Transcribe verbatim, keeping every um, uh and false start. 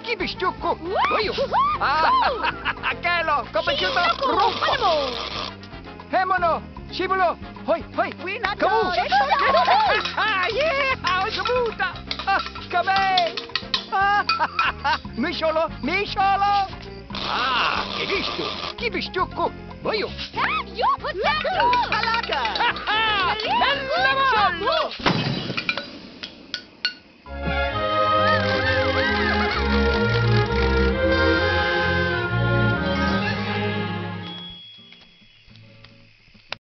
chi bistucco! Io! Ah! Kelo, compiuto! Rumpo! Hemono! Scivolo! Hoi, hoi! Kamu! Ah, yeah! Kamuta! Ah, Kabè! Ah, Misciolo! Misciolo! Ah, che visto! Chi bistucco! Io! Io potato! Bella mollo!